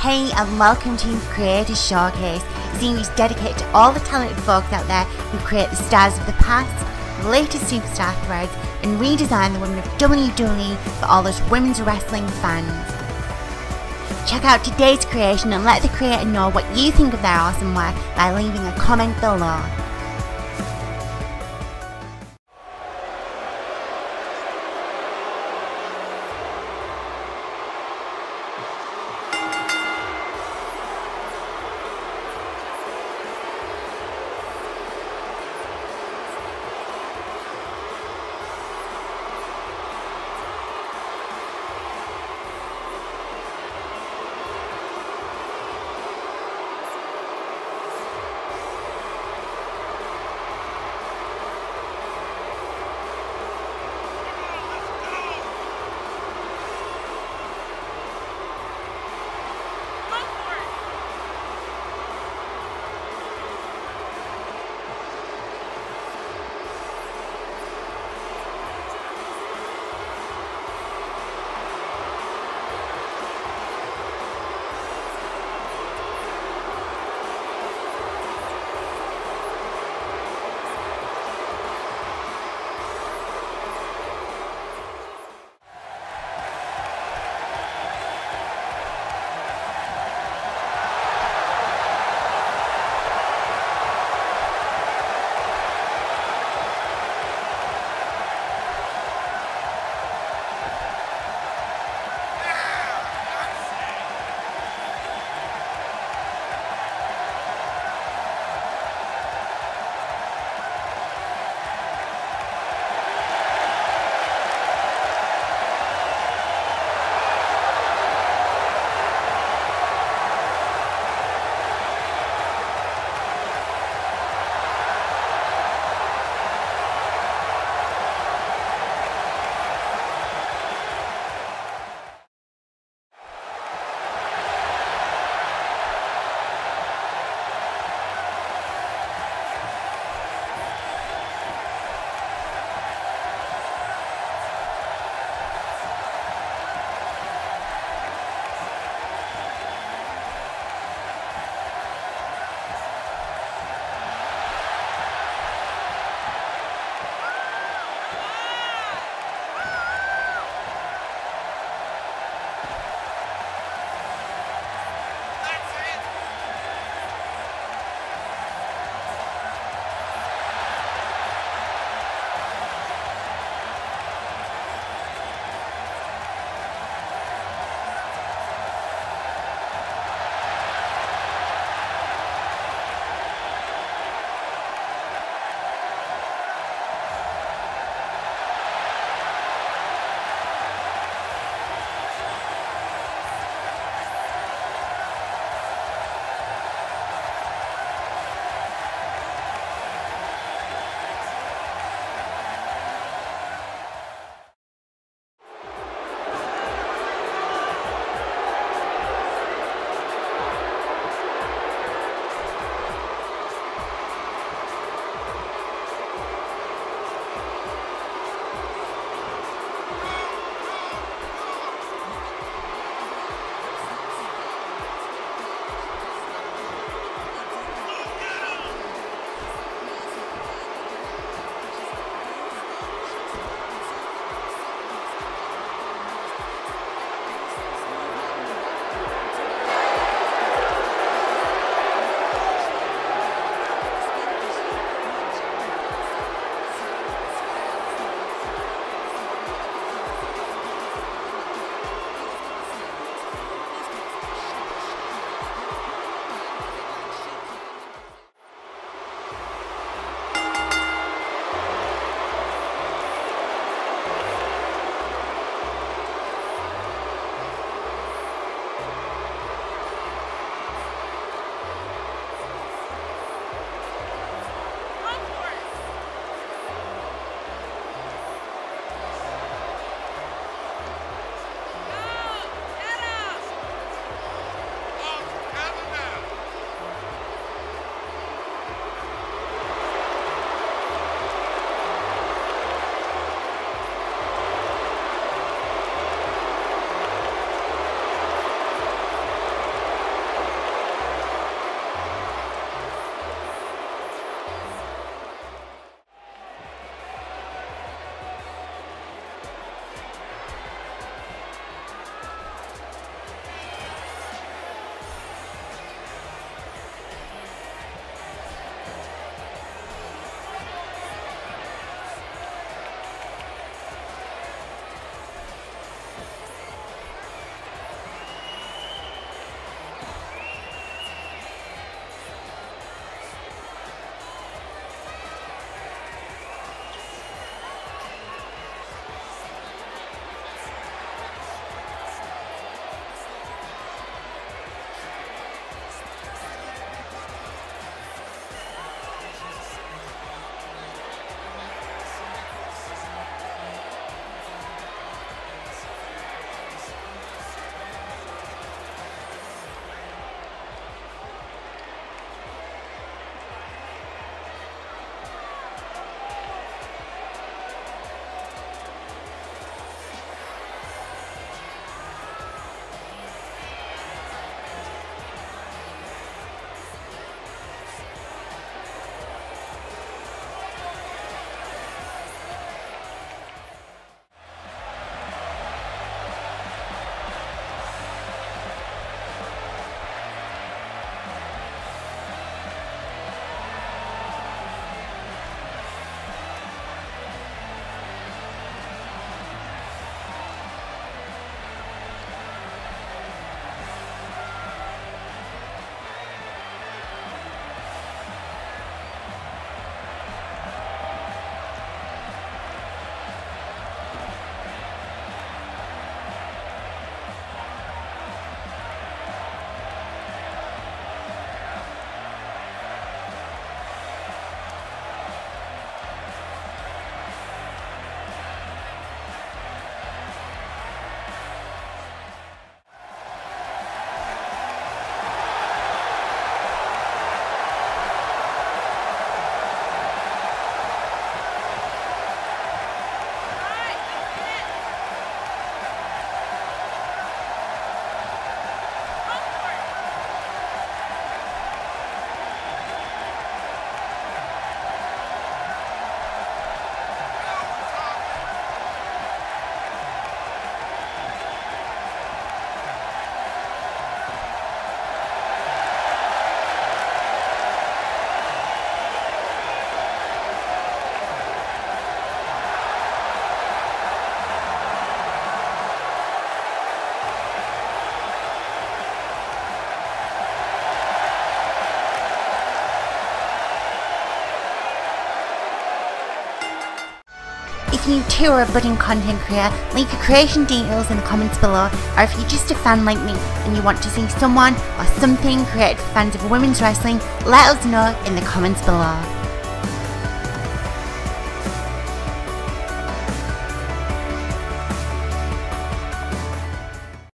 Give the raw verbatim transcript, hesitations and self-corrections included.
Hey and welcome to Creators Showcase, a series dedicated to all the talented folks out there who create the stars of the past, the latest superstar threads, and redesign the women of W W E for all those women's wrestling fans. Check out today's creation and let the creator know what you think of their awesome work by leaving a comment below. If you too are a budding content creator, leave your creation details in the comments below, or if you're just a fan like me and you want to see someone or something created for fans of women's wrestling, let us know in the comments below.